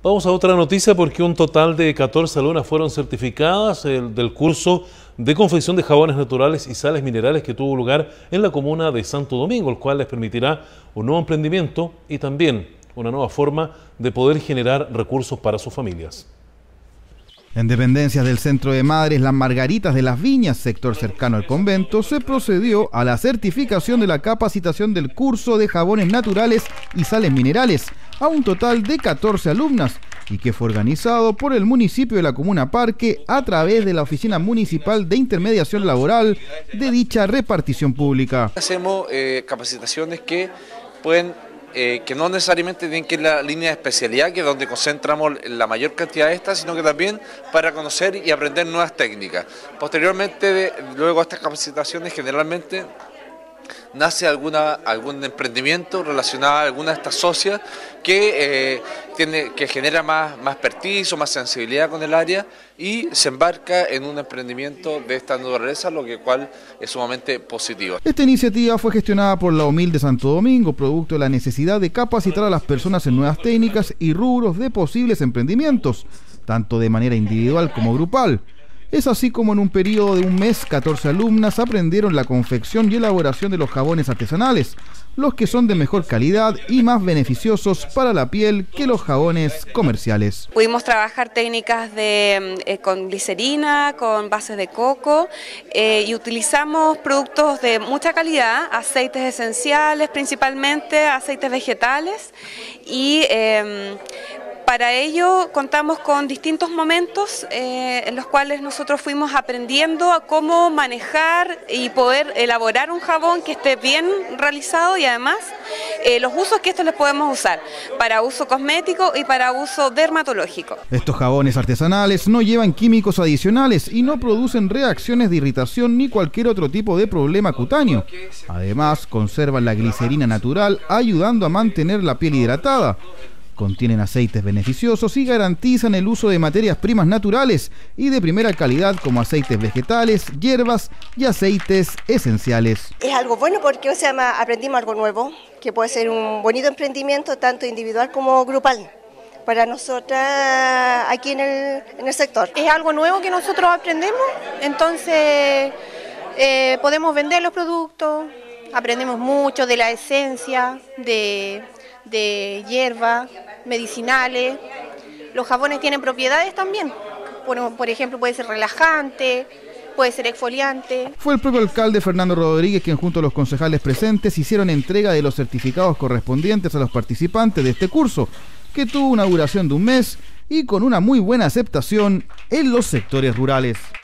Vamos a otra noticia porque un total de 14 alumnas fueron certificadas del curso de confección de jabones naturales y sales minerales que tuvo lugar en la comuna de Santo Domingo, el cual les permitirá un nuevo emprendimiento y también una nueva forma de poder generar recursos para sus familias. En dependencias del Centro de Madres Las Margaritas de las Viñas, sector cercano al convento, se procedió a la certificación de la capacitación del curso de jabones naturales y sales minerales a un total de 14 alumnas y que fue organizado por el municipio de la Comuna Parque a través de la Oficina Municipal de Intermediación Laboral de dicha repartición pública. Hacemos capacitaciones que pueden que no necesariamente tienen que ir a la línea de especialidad, que es donde concentramos la mayor cantidad de estas, sino que también para conocer y aprender nuevas técnicas. Posteriormente, luego de estas capacitaciones, generalmente nace algún emprendimiento relacionado a alguna de estas socias que genera más expertise o más sensibilidad con el área y se embarca en un emprendimiento de esta naturaleza, lo cual es sumamente positivo. Esta iniciativa fue gestionada por la OMIL de Santo Domingo, producto de la necesidad de capacitar a las personas en nuevas técnicas y rubros de posibles emprendimientos, tanto de manera individual como grupal. Es así como en un periodo de un mes, 14 alumnas aprendieron la confección y elaboración de los jabones artesanales, los que son de mejor calidad y más beneficiosos para la piel que los jabones comerciales. Pudimos trabajar técnicas con glicerina, con bases de coco y utilizamos productos de mucha calidad, aceites esenciales principalmente, aceites vegetales y para ello contamos con distintos momentos en los cuales nosotros fuimos aprendiendo a cómo manejar y poder elaborar un jabón que esté bien realizado y además los usos que estos les podemos usar para uso cosmético y para uso dermatológico. Estos jabones artesanales no llevan químicos adicionales y no producen reacciones de irritación ni cualquier otro tipo de problema cutáneo. Además, conservan la glicerina natural ayudando a mantener la piel hidratada. Contienen aceites beneficiosos y garantizan el uso de materias primas naturales y de primera calidad como aceites vegetales, hierbas y aceites esenciales. Es algo bueno porque aprendimos algo nuevo, que puede ser un bonito emprendimiento tanto individual como grupal para nosotras aquí en el sector. Es algo nuevo que nosotros aprendemos, entonces podemos vender los productos, aprendemos mucho de la esencia, de hierba, medicinales. Los jabones tienen propiedades también, por ejemplo puede ser relajante, puede ser exfoliante. Fue el propio alcalde Fernando Rodríguez quien junto a los concejales presentes hicieron entrega de los certificados correspondientes a los participantes de este curso, que tuvo una duración de un mes y con una muy buena aceptación en los sectores rurales.